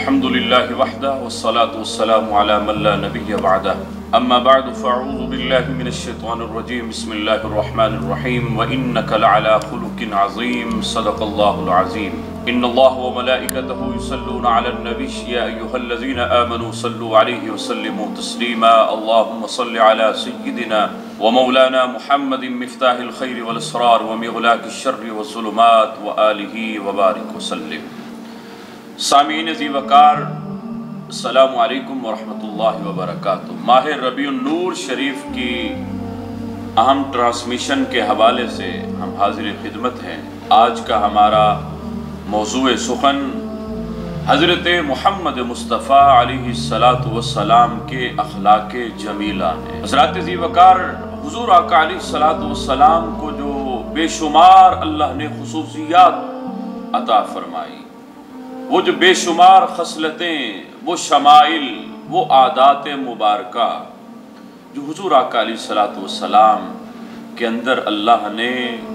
الحمد لله وحده والصلاة والسلام على من لا نبي بعده أما بعد فأعوذ بالله من الشيطان الرجيم بسم الله الرحمن الرحيم وإنك لعلى خلق عظيم صدق الله العظيم إن الله وملائكته يصلون على النبي يا أيها الذين آمنوا صلوا عليه وسلموا تسليما اللهم صل على سيدنا ومولانا محمد مفتاح الخير والأسرار ومغلاق الشر والظلمات وآله وبارك وسلم. سامعین ذی وقار السلام علیکم ورحمۃ اللہ وبرکاتہ. ماہ ربیع النور شریف کی اہم ٹرانسمیشن کے حوالے سے ہم حاضر خدمت ہیں. آج کا ہمارا موضوع سخن حضرت محمد مصطفیٰ علیہ الصلاۃ والسلام کے اخلاق جمیلہ ہیں. حضرات ذی وقار حضور آقا علیہ الصلاۃ والسلام کو جو بے شمار اللہ نے خصوصیات عطا فرمائی، وہ جو بے شمار خصلتیں، وہ شمائل، وہ عادات مبارکہ جو حضور آقا علیہ الصلاۃ والسلام کے اندر اللہ نے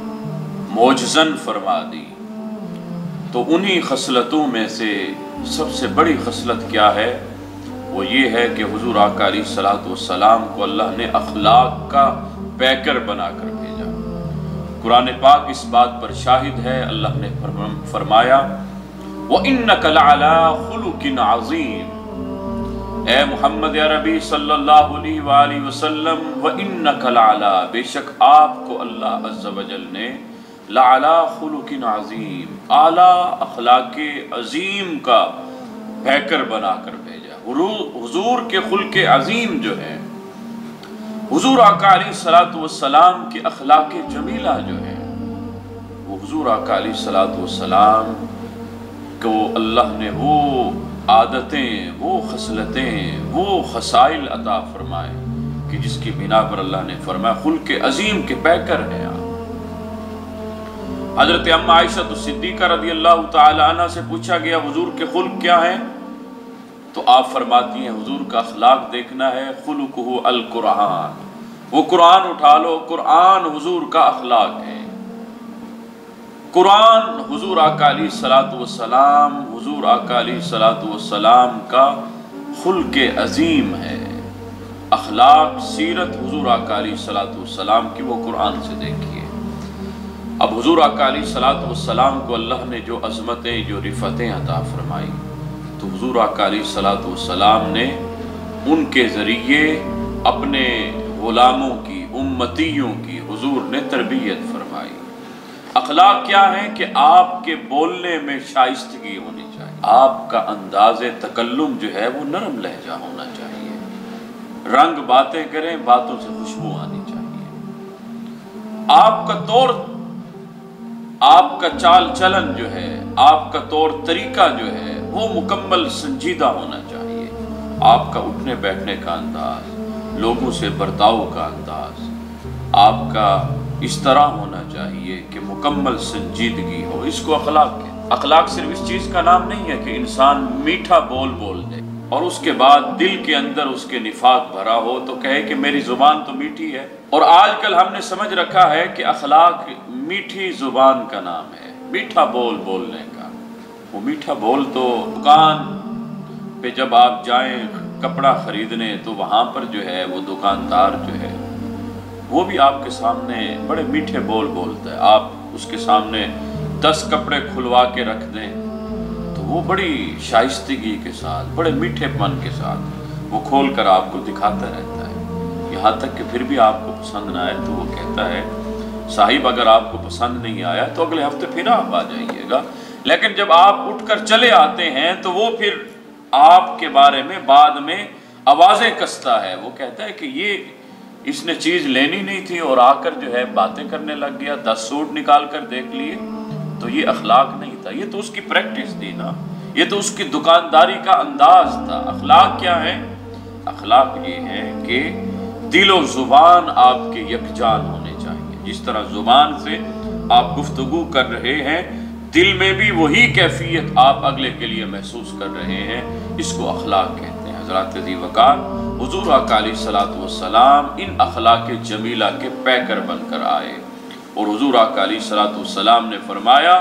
معجزن فرما دی، تو انہی خصلتوں میں سے سب سے بڑی خصلت کیا ہے؟ وہ یہ ہے کہ حضور آقا علیہ الصلاۃ والسلام کو اللہ نے اخلاق کا پیکر بنا کر بھیجا. قرآن پاک اس بات پر شاہد ہے. اللہ نے فرمایا وَإِنَّكَ لَعَلَىٰ خُلُقٍ عَظِيمٍ، اے محمد عربی صلی اللہ علیہ وآلہ وسلم، وَإِنَّكَ لَعَلَىٰ، بے شک آپ کو اللہ عز و جل نے لَعَلَىٰ خُلُقٍ عَظِيمٍ، اعلیٰ اخلاق عظیم کا پیکر بنا کر بھیجا. حضور کے خلق عظیم جو ہے، حضور آقا علیہ الصلاۃ والسلام کے اخلاق جمیلہ جو ہے، وہ حضور آقا علیہ الصلاۃ والسلام کو اللہ نے وہ عادتیں، وہ خصلتیں، وہ خصائل عطا فرمائے کہ جس کی بنا پر اللہ نے فرمایا خلق عظیم کے پیکر ہیں آپ. حضرت ام عائشہ صدیقہ رضی اللہ تعالی عنہ سے پوچھا گیا حضور کے خلق کیا ہیں، تو آپ فرماتی ہیں حضور کا اخلاق دیکھنا ہے، خلقہ القرآن، وہ قرآن اٹھا لو، قرآن حضور کا اخلاق ہے. قرآن حضور آقا علیہ الصلاۃ والسلام، حضور آقا علیہ الصلاۃ والسلام کا خلق عظیم ہے. اخلاق، سیرت حضور آقا علیہ الصلاۃ والسلام کی وہ قرآن سے دیکھیے. اب حضور آقا علیہ الصلاۃ والسلام کو اللہ نے جو عظمتیں، جو رفتیں عطا فرمائی، تو حضور آقا علیہ الصلاۃ والسلام نے ان کے ذریعے اپنے غلاموں کی، امتیوں کی حضور نے تربیت فرمائی. اخلاق کیا ہے کہ آپ کے بولنے میں شائستگی ہونی چاہیے، آپ کا انداز تکلم جو ہے وہ نرم لہجہ ہونا چاہیے، رنگ باتیں کریں، باتوں سے خوشبو آنی چاہیے. آپ کا طور، آپ کا چال چلن جو ہے، آپ کا طور طریقہ جو ہے وہ مکمل سنجیدہ ہونا چاہیے. آپ کا اٹھنے بیٹھنے کا انداز، لوگوں سے برتاؤ کا انداز، آپ کا اس طرح ہونا چاہیے کہ مکمل سنجیدگی ہو. اس کو اخلاق کہتے ہیں. اخلاق صرف اس چیز کا نام نہیں ہے کہ انسان میٹھا بول دے اور اس کے بعد دل کے اندر اس کے نفاق بھرا ہو تو کہے کہ میری زبان تو میٹھی ہے. اور آج کل ہم نے سمجھ رکھا ہے کہ اخلاق میٹھی زبان کا نام ہے، میٹھا بولنے کا. وہ میٹھا بول تو دکان پہ جب آپ جائیں کپڑا خریدنے تو وہاں پر جو ہے وہ دکاندار جو ہے وہ بھی آپ کے سامنے بڑے میٹھے بولتا ہے. آپ اس کے سامنے 10 کپڑے کھلوا کے رکھ دیں تو وہ بڑی شائستگی کے ساتھ، بڑے میٹھے پن کے ساتھ وہ کھول کر آپ کو دکھاتا رہتا ہے، یہاں تک کہ پھر بھی آپ کو پسند نہ آئے تو وہ کہتا ہے صاحب اگر آپ کو پسند نہیں آیا تو اگلے ہفتے پھر آپ آ جائیے گا. لیکن جب آپ اٹھ کر چلے آتے ہیں تو وہ پھر آپ کے بارے میں بعد میں آوازیں کستا ہے. وہ کہتا ہے کہ یہ اس نے چیز لینی نہیں تھی اور آ کر جو ہے باتیں کرنے لگ گیا، 10 سوٹ نکال کر دیکھ لیے. تو یہ اخلاق نہیں تھا، یہ تو اس کی پریکٹس تھی نا، یہ تو اس کی دکانداری کا انداز تھا. اخلاق کیا ہے؟ اخلاق یہ ہے کہ دل و زبان آپ کے یکجان ہونے چاہیے. جس طرح زبان سے آپ گفتگو کر رہے ہیں، دل میں بھی وہی کیفیت آپ اگلے کے لیے محسوس کر رہے ہیں. اس کو اخلاق کہتے ہیں. حضرات ذی وقار حضور آقا علیہ الصلاۃ والسلام ان اخلاق جمیلہ کے پیکر بن کر آئے اور حضور آقا علیہ الصلاۃ والسلام نے فرمایا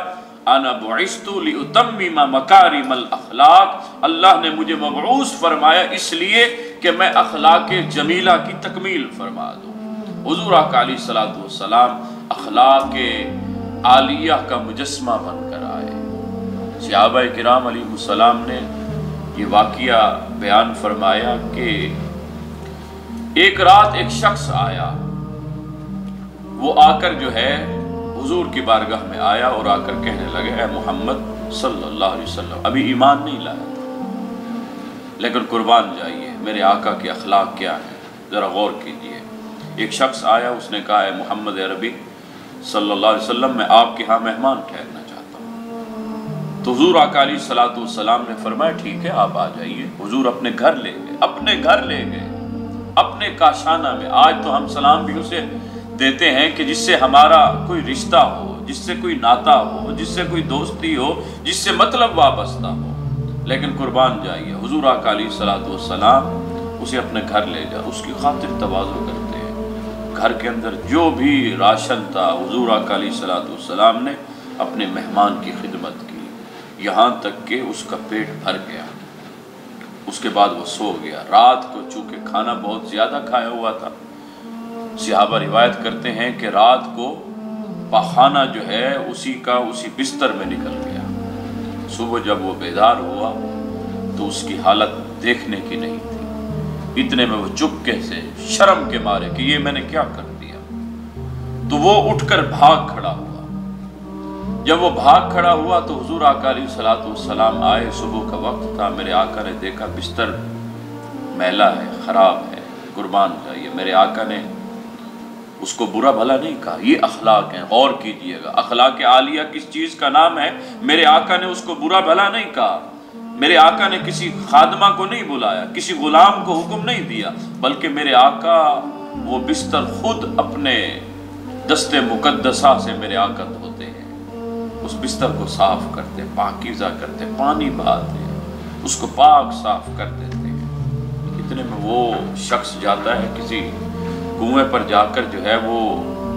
انا بعثت لاتمم مکارم الاخلاق، اللہ نے مجھے مبعوث فرمایا اس لیے کہ میں اخلاق جمیلہ کی تکمیل فرما دوں۔ حضور آقا علیہ الصلوۃ والسلام اخلاق عالیہ کا مجسمہ بن کر آئے۔ صحابہ کرام علیہ السلام نے یہ واقعہ بیان فرمایا کہ ایک رات ایک شخص آیا، وہ آ کر جو ہے حضور کی بارگاہ میں آیا اور آ کر کہنے لگے اے محمد صلی اللہ علیہ وسلم، ابھی ایمان نہیں لایا تھا لیکن قربان جائیے میرے آقا کے اخلاق کیا ہیں، ذرا غور کیجئے۔ ایک شخص آیا، اس نے کہا اے محمد عربی صلی اللہ علیہ وسلم، میں آپ کے ہاں مہمان ٹھہرنا چاہتا ہوں۔ تو حضور آقا علیہ الصلوۃ والسلام نے فرمایا ٹھیک ہے آپ آ جائیے۔ حضور اپنے گھر لے گئے، اپنے کاشانہ میں۔ آج تو ہم سلام بھی اسے دیتے ہیں کہ جس سے ہمارا کوئی رشتہ ہو، جس سے کوئی ناتا ہو، جس سے کوئی دوستی ہو، جس سے مطلب وابستہ ہو، لیکن قربان جائیے حضور آقا علیہ الصلوۃ والسلام اسے اپنے گھر لے جا، اس کی خاطر تواضع کرتے ہیں۔ گھر کے اندر جو بھی راشن تھا حضور آقا علیہ الصلوۃ والسلام نے اپنے مہمان کی خدمت کی، یہاں تک کہ اس کا پیٹ بھر گیا۔ اس کے بعد وہ سو گیا۔ رات کو چونکہ کھانا بہت زیادہ کھایا ہوا تھا، صحابہ روایت کرتے ہیں کہ رات کو پاخانہ جو ہے اسی بستر میں نکل گیا۔ صبح جب وہ بیدار ہوا تو اس کی حالت دیکھنے کی نہیں تھی۔ اتنے میں وہ چپکے سے شرم کے مارے کہ یہ میں نے کیا کر دیا، تو وہ اٹھ کر بھاگ کھڑا ہوا۔ جب وہ بھاگ کھڑا ہوا تو حضور آقا علیہ الصلوۃ والسلام آئے، صبح کا وقت تھا۔ میرے آقا نے دیکھا بستر میلا ہے، خراب ہے۔ قربان جائیے میرے آقا نے اس کو برا بھلا نہیں کہا۔ یہ اخلاق ہیں، غور کیجئے گا۔ اخلاق عالیہ کس چیز کا نام ہے؟ میرے آقا نے اس کو برا بھلا نہیں کہا۔ میرے آقا نے کسی خادمہ کو نہیں بلایا، کسی غلام کو حکم نہیں دیا، بلکہ میرے آقا وہ بستر خود اپنے دست مقدسہ سے میرے آقا دھوتے ہیں، اس بستر کو صاف کرتے، پاکیزہ کرتے، پانی بہاتے، اس کو پاک صاف کر دیتے ہیں۔ اتنے میں وہ شخص جاتا ہے کسی کنویں پر جا کر جو ہے وہ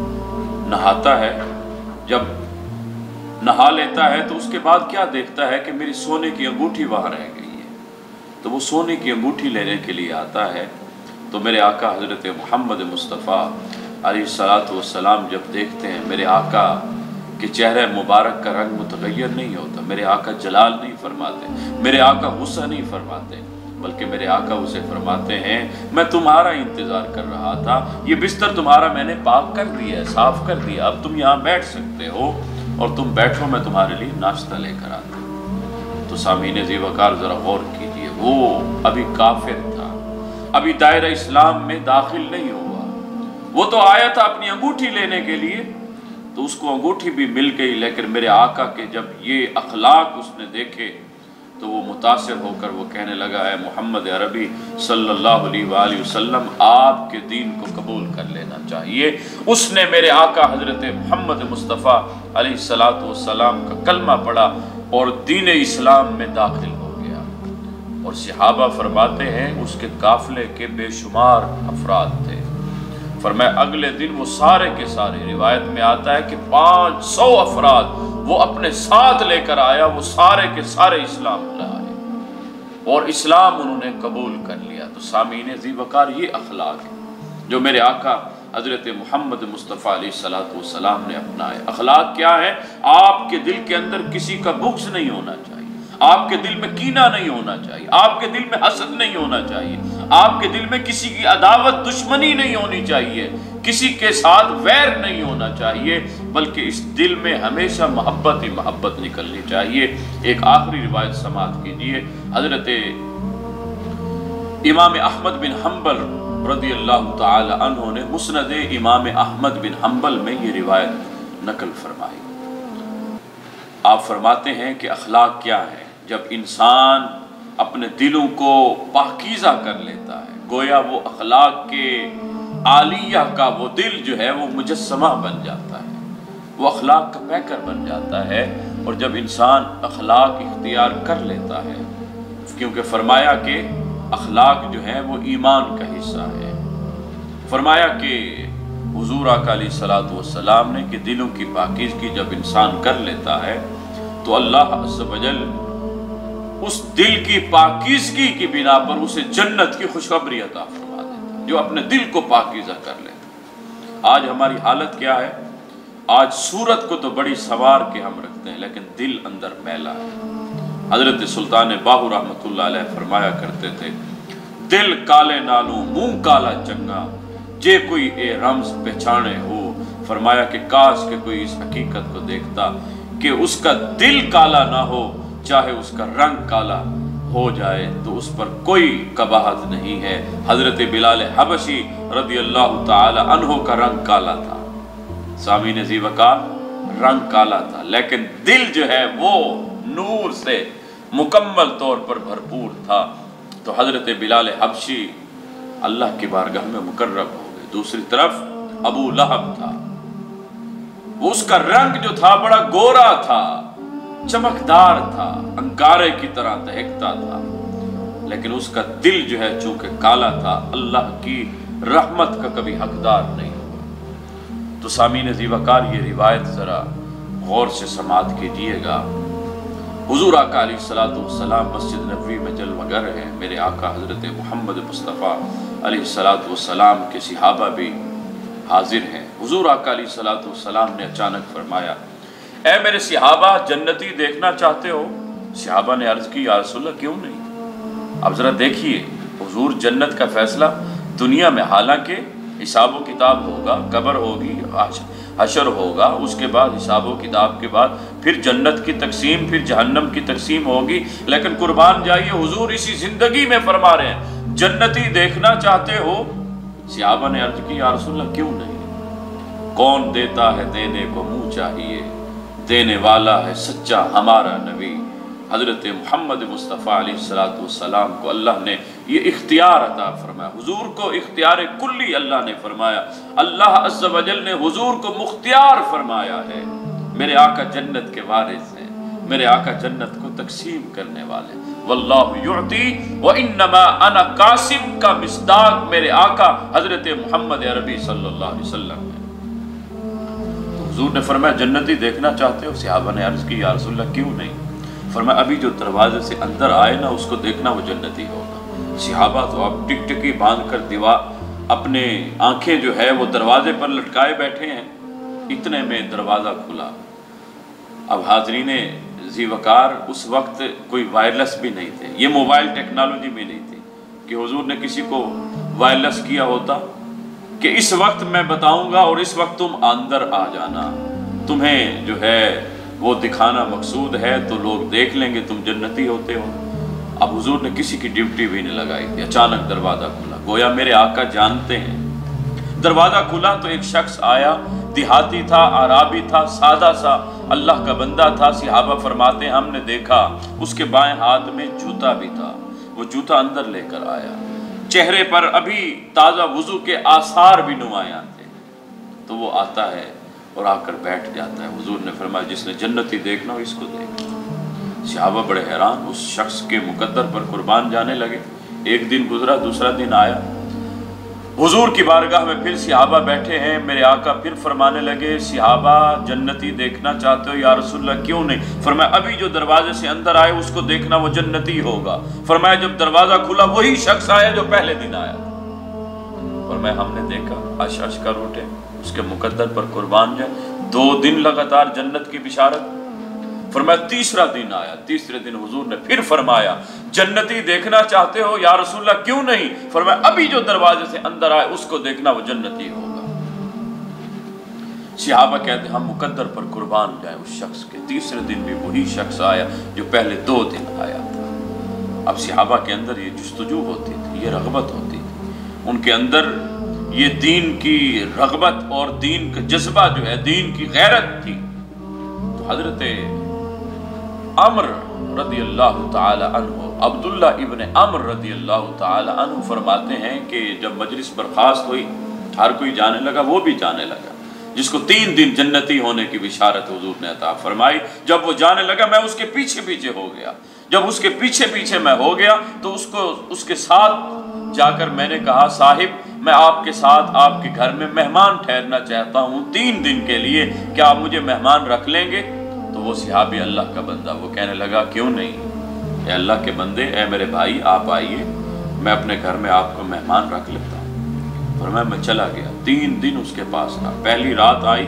نہاتا ہے۔ جب نہا لیتا ہے تو اس کے بعد کیا دیکھتا ہے کہ میری سونے کی انگوٹھی وہاں رہ گئی ہے۔ تو وہ سونے کی انگوٹھی لینے کے لیے آتا ہے تو میرے آقا حضرت محمد مصطفیٰ علیہ الصلوۃ والسلام جب دیکھتے ہیں میرے آقا کہ چہرہ مبارک کا رنگ متغیر نہیں ہوتا، میرے آقا جلال نہیں فرماتے، میرے آقا غصہ نہیں فرماتے، بلکہ میرے آقا اسے فرماتے ہیں میں تمہارا انتظار کر رہا تھا، یہ بستر تمہارا میں نے پاک کر دیا ہے، صاف کر دیا، اب تم یہاں بیٹھ سکتے ہو اور تم بیٹھو، میں تمہارے لیے ناشتہ لے کر آتا ہوں۔ تو سامعین ذی وقار ذرا غور کیجئے، وہ ابھی کافر تھا، ابھی دائرہ اسلام میں داخل نہیں ہوا، وہ تو آیا تھا اپنی انگوٹھی لینے کے لیے، تو اس کو انگوٹھی بھی مل گئی، لیکن میرے آقا کے جب یہ اخلاق اس نے دیکھے تو وہ متاثر ہو کر وہ کہنے لگا اے محمد عربی صلی اللہ علیہ وآلہ وسلم، آپ کے دین کو قبول کر لینا چاہیے۔ اس نے میرے آقا حضرت محمد مصطفیٰ علیہ الصلوۃ والسلام کا کلمہ پڑھا اور دین اسلام میں داخل ہو گیا۔ اور صحابہ فرماتے ہیں اس کے قافلے کے بے شمار افراد تھے، فرمایا اگلے دن وہ سارے کے سارے، روایت میں آتا ہے کہ 500 افراد وہ اپنے ساتھ لے کر آیا، وہ سارے کے سارے اسلام لائے اور اسلام انہوں نے قبول کر لیا۔ تو سامعین ذی وقار یہ اخلاق ہے جو میرے آقا حضرت محمد مصطفیٰ علیہ الصلوۃ والسلام نے اپنائے۔ اخلاق کیا ہے؟ آپ کے دل کے اندر کسی کا بغض نہیں ہونا چاہیے، آپ کے دل میں کینہ نہیں ہونا چاہیے، آپ کے دل میں حسد نہیں ہونا چاہیے، آپ کے دل میں کسی کی عداوت دشمنی نہیں ہونی چاہیے، کسی کے ساتھ ویر نہیں ہونا چاہیے، بلکہ اس دل میں ہمیشہ محبت ہی محبت نکلنی چاہیے۔ ایک آخری روایت سماعت کیجیے، حضرت امام احمد بن حنبل رضی اللہ تعالی عنہ نے مسند امام احمد بن حنبل میں یہ روایت نقل فرمائی۔ آپ فرماتے ہیں کہ اخلاق کیا ہے؟ جب انسان اپنے دلوں کو پاکیزہ کر لیتا ہے، گویا وہ اخلاق کے عالیہ کا وہ دل جو ہے وہ مجسمہ بن جاتا ہے، وہ اخلاق کا پیکر بن جاتا ہے۔ اور جب انسان اخلاق اختیار کر لیتا ہے، کیونکہ فرمایا کہ اخلاق جو ہے وہ ایمان کا حصہ ہے، فرمایا کہ حضور آقا علیہ الصلوۃ والسلام نے کہ دلوں کی پاکیزگی جب انسان کر لیتا ہے تو اللہ عز و جل اس دل کی پاکیزگی کی بنا پر اسے جنت کی خوشخبری عطا فرما دیتا، جو اپنے دل کو پاکیزہ کر لیتا۔ آج ہماری حالت کیا ہے؟ آج صورت کو تو بڑی سنوار کے ہم رکھتے ہیں، لیکن دل اندر میلا ہے۔ حضرت سلطان باہو رحمۃ اللہ علیہ فرمایا کرتے تھے، دل کالے نالوں منہ کالا چنگا، جے کوئی اے رمز پہچانے ہو۔ فرمایا کہ کاش کہ کوئی اس حقیقت کو دیکھتا کہ اس کا دل کالا نہ ہو، چاہے اس کا رنگ کالا ہو جائے تو اس پر کوئی قباحت نہیں ہے۔ حضرت بلال حبشی رضی اللہ تعالی عنہ کا رنگ کالا تھا، سامعین ذی وقار، رنگ کالا تھا، لیکن دل جو ہے وہ نور سے مکمل طور پر بھرپور تھا۔ تو حضرت بلال حبشی اللہ کی بارگاہ میں مقرب ہو گئے۔ دوسری طرف ابو لہب تھا، وہ اس کا رنگ جو تھا بڑا گورا تھا، چمکدار تھا، انگارے کی طرح دہکتا تھا، لیکن اس کا دل جو ہے چونکہ کالا تھا، اللہ کی رحمت کا کبھی حقدار نہیں ہوا۔ تو سامعین ذی وقار، یہ روایت ذرا غور سے سماعت کیجیے گا۔ حضور آقا علیہ الصلوۃ والسلام مسجد نبوی میں جلوہ گر ہے۔ میرے آقا حضرت محمد مصطفیٰ علیہ الصلوۃ والسلام کے صحابہ بھی حاضر ہیں۔ حضور آقا علیہ الصلوۃ والسلام نے اچانک فرمایا، اے میرے صحابہ، جنتی دیکھنا چاہتے ہو؟ صحابہ نے عرض کی، یا رسول اللہ کیوں نہیں؟ اب ذرا دیکھیے، حضور جنت کا فیصلہ دنیا میں، حالانکہ حساب و کتاب ہوگا، قبر ہوگی، حشر ہوگا، اس کے بعد حساب و کتاب کے بعد پھر جنت کی تقسیم، پھر جہنم کی تقسیم ہوگی، لیکن قربان جائیے حضور اسی زندگی میں فرما رہے ہیں جنتی دیکھنا چاہتے ہو؟ صحابہ نے عرض کی، یا رسول اللہ کیوں نہیں؟ کون دیتا ہے دینے کو منہ چاہیے، دینے والا ہے سچا ہمارا نبی۔ حضرت محمد مصطفیٰ علیہ السلام کو اللہ نے یہ اختیار عطا فرمایا، حضور کو اختیار کلی اللہ نے فرمایا۔ اللہ عز و جل نے حضور کو مختار فرمایا ہے۔ میرے آقا جنت کے وارث ہیں، میرے آقا جنت کو تقسیم کرنے والے۔ واللہ یعطی وانما انا قاسم کا مصداق میرے آقا حضرت محمد عربی صلی اللہ علیہ وسلم ہے۔ تو حضور نے فرمایا، جنتی دیکھنا چاہتے ہو؟ صحابہ نے عرض کی، یا رسول اللہ کیوں نہیں؟ فرمایا، ابھی جو دروازے سے اندر آئے نا، اس کو دیکھنا، وہ جنتی ہوگا۔ صحابہ تو اب ٹک ٹکی باندھ کر اپنے آنکھیں جو ہے وہ دروازے پر لٹکائے بیٹھے ہیں۔ اتنے میں دروازہ کھلا۔ اب حاضرین ذی وقار، اس وقت کوئی وائرلیس بھی نہیں تھے، یہ موبائل ٹیکنالوجی بھی نہیں تھی کہ حضور نے کسی کو وائرلیس کیا ہوتا کہ اس وقت میں بتاؤں گا اور اس وقت تم اندر آ جانا، تمہیں جو ہے وہ دکھانا مقصود ہے تو لوگ دیکھ لیں گے تم جنتی ہوتے ہو۔ اب حضور نے کسی کی ڈیوٹی بھی نہیں لگائی تھی، اچانک دروازہ کھلا، گویا میرے آقا جانتے ہیں۔ دروازہ کھلا تو ایک شخص آیا، دیہاتی تھا، عرابی تھا، سادہ سا اللہ کا بندہ تھا۔ صحابہ فرماتے ہیں ہم نے دیکھا اس کے بائیں ہاتھ میں جوتا بھی تھا، وہ جوتا اندر لے کر آیا، چہرے پر ابھی تازہ وضو کے آثار بھی نمایاں تھے۔ تو وہ آتا ہے اور آ کر بیٹھ جاتا ہے۔ حضور نے فرمایا، جس نے جنتی دیکھنا ہو اس کو دیکھ۔ صحابہ بڑے حیران، اس شخص کے مقدر پر قربان جانے لگے۔ ایک دن گزرا، دوسرا دن آیا، حضور کی بارگاہ میں پھر صحابہ بیٹھے ہیں۔ میرے آقا پھر فرمانے لگے، صحابہ جنتی دیکھنا چاہتے ہو؟ یا رسول اللہ کیوں نہیں؟ فرمایا، ابھی جو دروازے سے اندر آئے اس کو دیکھنا، وہ جنتی ہوگا۔ فرمایا، جب دروازہ کھلا وہی شخص آیا جو پہلے دن آیا تھا۔ فرمایا، ہم نے دیکھا، اشعث کر اٹھے، اس کے مقدر پر قربان جائے۔ 2 دن لگاتار جنت کی بشارت۔ فرمایا، تیسرا دن آیا، تیسرے دن حضور نے پھر فرمایا، جنتی دیکھنا چاہتے ہو؟ یا رسول اللہ کیوں نہیں؟ فرمایا، ابھی جو دروازے سے اندر آئے اس کو دیکھنا، وہ جنتی ہوگا۔ صحابہ کہتے ہیں ہم مقدر پر قربان جائیں اس شخص کے۔ تیسرے دن بھی وہی شخص آیا جو پہلے 2 دن آیا تھا۔ اب صحابہ کے اندر یہ جستجو ہوتی تھی، یہ رغبت ہوتی تھی، ان کے اندر یہ دین کی رغبت اور دین کا جذبہ جو ہے، دین کی غیرت تھی۔ تو حضرت عمر رضی اللہ تعالی عنہ، عبداللہ ابن عمر رضی اللہ تعالی عنہ فرماتے ہیں کہ جب مجلس برخاست ہوئی، ہر کوئی جانے لگا، وہ بھی جانے لگا، جس کو 3 دن جنتی ہونے کی بشارت حضور نے عطا فرمائی۔ جب وہ جانے لگا، میں اس کے پیچھے پیچھے ہو گیا۔ جب اس کے پیچھے پیچھے میں ہو گیا تو اس کے ساتھ جا کر میں نے کہا، صاحب میں آپ کے ساتھ آپ کے گھر میں مہمان ٹھہرنا چاہتا ہوں 3 دن کے لیے، کیا آپ مجھے مہمان رکھ لیں گے؟ تو تو وہ صحابی اللہ کا بندہ وہ کہنے لگا کیوں نہیں، اے اللہ کے بندے، اے میرے بھائی آپ آئیے، میں اپنے گھر میں آپ کو مہمان رکھ لیتا ہوں۔ اور میں چلا گیا، 3 دن اس کے پاس رہا۔ پہلی رات آئی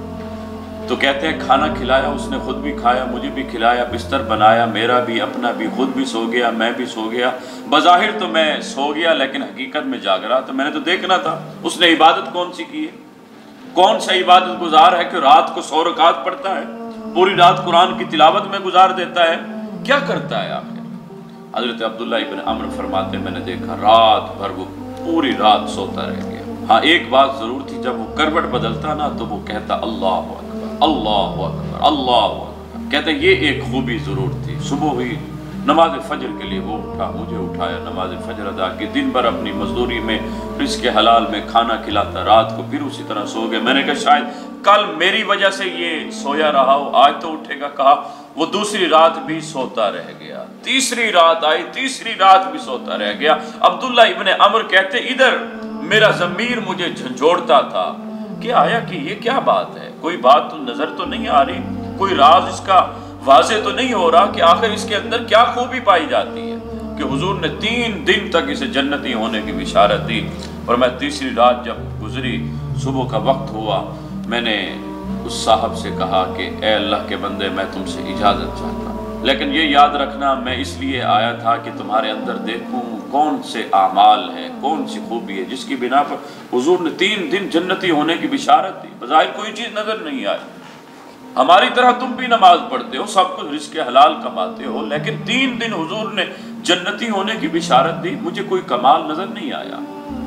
تو کہتے ہیں کھانا کھلایا، اس نے خود بھی کھایا، مجھے بھی کھلایا، بستر بنایا، میرا بھی اپنا بھی، خود بھی سو گیا، میں بھی سو گیا۔ بظاہر تو میں سو گیا لیکن حقیقت میں جاگ رہا تھا، میں نے تو دیکھنا تھا اس نے عبادت کون سی کی ہے، کون سا عبادت گزار ہے کہ رات کو 100 رکعت پڑھتا ہے، پوری رات قرآن کی تلاوت میں گزار دیتا ہے، کیا کرتا ہے آخر؟ حضرت عبداللہ ابن عمر فرماتے میں نے دیکھا رات بھر وہ پوری رات سوتا رہ گیا۔ ہاں ایک بات ضرور تھی، جب وہ کروٹ بدلتا نا تو وہ کہتا اللہ اکبر اللہ اکبر اللہ اکبر، کہتے یہ ایک خوبی ضرور تھی۔ صبح ہوئی نماز فجر کے لیے وہ اٹھا، مجھے اٹھایا، نماز فجر ادا کی، دن بھر اپنی مزدوری میں رزق حلال میں کھانا کھلاتا، رات کو پھر اسی طرح سو گئے۔ میں نے کہا شاید کل میری وجہ سے یہ سویا رہا ہو، آج تو اٹھے گا۔ کہا وہ دوسری رات بھی سوتا رہ گیا، تیسری رات آئی، تیسری رات بھی سوتا رہ گیا۔ عبداللہ ابن عمر کہتے ادھر میرا ضمیر مجھے جھنجھوڑتا تھا کہ آیا کہ یہ کیا بات ہے، کوئی بات تو نظر تو نہیں آ رہی، کوئی راز اس کا واضح تو نہیں ہو رہا کہ آخر اس کے اندر کیا خوبی پائی جاتی ہے کہ حضور نے 3 دن تک اسے جنتی ہونے کی بشارت دی۔ اور میں تیسری رات جب گزری، صبح کا وقت ہوا، میں نے اس صاحب سے کہا کہ اے اللہ کے بندے میں تم سے اجازت چاہتا ہوں، لیکن یہ یاد رکھنا میں اس لیے آیا تھا کہ تمہارے اندر دیکھوں کون سے اعمال ہیں، کون سی خوبی ہے جس کی بنا پر حضور نے 3 دن جنتی ہونے کی بشارت دی۔ بظاہر کوئی چیز نظر نہیں آئی، ہماری طرح تم بھی نماز پڑھتے ہو، سب کچھ رزق حلال کماتے ہو، لیکن 3 دن حضور نے جنتی ہونے کی بشارت دی، مجھے کوئی کمال نظر نہیں آیا۔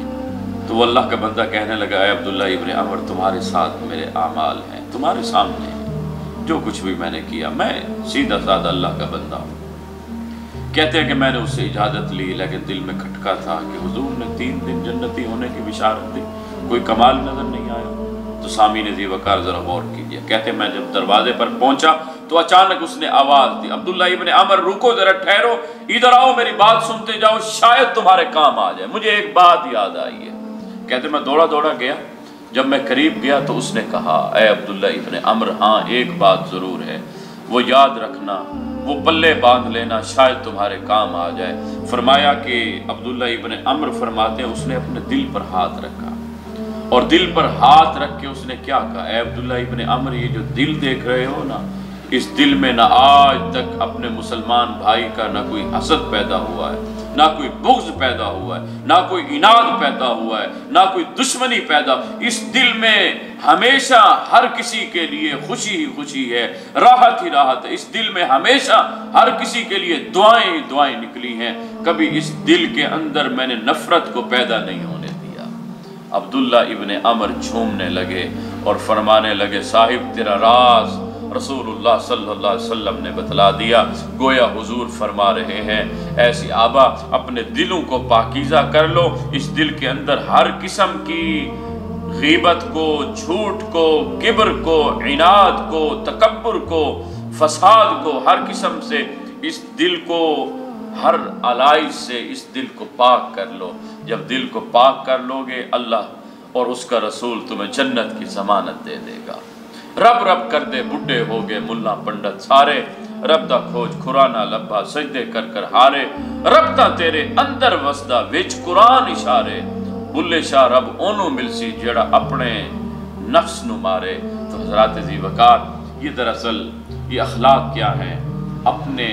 تو وہ اللہ کا بندہ کہنے لگا اے عبداللہ ابن عمر تمہارے ساتھ میرے اعمال ہیں، تمہارے سامنے جو کچھ بھی میں نے کیا، میں سیدھا سادہ اللہ کا بندہ ہوں۔ کہتے ہیں کہ میں نے اس سے اجازت لی لیکن دل میں کھٹکا تھا کہ حضور نے 3 دن جنتی ہونے کی بشارت دی، کوئی کمال نظر نہیں آیا۔ تو سامعین ذی وقار ذرا غور کیجیے، کہتے ہیں میں جب دروازے پر پہنچا تو اچانک اس نے آواز دی عبداللہ ابن عمر رکو ذرا، ٹھہرو، ادھر آؤ، میری بات سنتے جاؤ، شاید تمہارے کام آ جائے، مجھے ایک بات یاد آئی ہے۔ کہتے میں دوڑا دوڑا گیا، جب میں قریب گیا تو اس نے کہا اے عبداللہ ابن عمر ہاں ایک بات ضرور ہے، وہ یاد رکھنا، وہ پلے باندھ لینا، شاید تمہارے کام آ جائے۔ فرمایا کہ عبداللہ ابن عمر فرماتے ہیں اس نے اپنے دل پر ہاتھ رکھا، اور دل پر ہاتھ رکھ کے اس نے کیا کہا اے عبداللہ ابن عمر یہ جو دل دیکھ رہے ہو نا، اس دل میں نہ آج تک اپنے مسلمان بھائی کا نہ کوئی حسد پیدا ہوا ہے، نہ کوئی بغض پیدا ہوا ہے، نہ کوئی عناد پیدا ہوا ہے، نہ کوئی دشمنی پیدا، اس دل میں ہمیشہ ہر کسی کے لیے خوشی ہی خوشی ہے، راحت ہی راحت ہے، اس دل میں ہمیشہ ہر کسی کے لیے دعائیں ہی دعائیں نکلی ہیں، کبھی اس دل کے اندر میں نے نفرت کو پیدا نہیں ہونے دیا۔ عبداللہ ابن عمر جھومنے لگے اور فرمانے لگے صاحب تیرا راز رسول اللہ صلی اللہ علیہ وسلم نے بتلا دیا، گویا حضور فرما رہے ہیں اے صحابہ اپنے دلوں کو پاکیزہ کر لو، اس دل کے اندر ہر قسم کی غیبت کو، جھوٹ کو، کبر کو، عناد کو، تکبر کو، فساد کو، ہر قسم سے اس دل کو، ہر علائش سے اس دل کو پاک کر لو۔ جب دل کو پاک کر لو گے اللہ اور اس کا رسول تمہیں جنت کی ضمانت دے دے گا۔ رب رب کر دے بڈھے ہو گئے ملا پنڈت سارے، رب دا کھوج کھرانا لبا سجدے کر کر ہارے، رب دا تیرے اندر وسدا وچ قرآن اشارے، بلے شاہ رب اونوں ملسی جیڑا اپنے نفس نو مارے۔ تو حضرات ذی وقار یہ دراصل یہ اخلاق کیا ہے، اپنے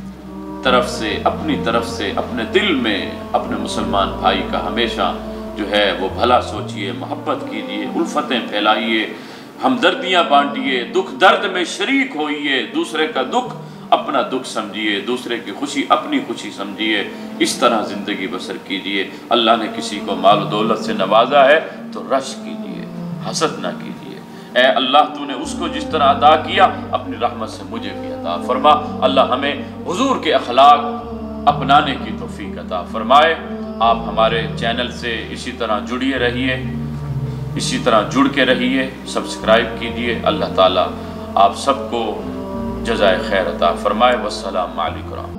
طرف سے اپنے دل میں اپنے مسلمان بھائی کا ہمیشہ جو ہے وہ بھلا سوچئے، محبت کیجئے، الفتیں پھیلائیے، ہمدردیاں بانٹیے، دکھ درد میں شریک ہوئیے، دوسرے کا دکھ اپنا دکھ سمجھیے، دوسرے کی خوشی اپنی خوشی سمجھیے، اس طرح زندگی بسر کیجئے۔ اللہ نے کسی کو مال و دولت سے نوازا ہے تو رش کیجئے، حسد نہ کیجئے۔ اے اللہ تو نے اس کو جس طرح عطا کیا اپنی رحمت سے مجھے بھی عطا فرما۔ اللہ ہمیں حضور کے اخلاق اپنانے کی توفیق عطا فرمائے۔ آپ ہمارے چینل سے اسی طرح جڑیے رہیے، اسی طرح جڑ کے رہیے، سبسکرائب کیجئے۔ اللہ تعالیٰ آپ سب کو جزائے خیر عطا فرمائے۔ والسلام علیکم۔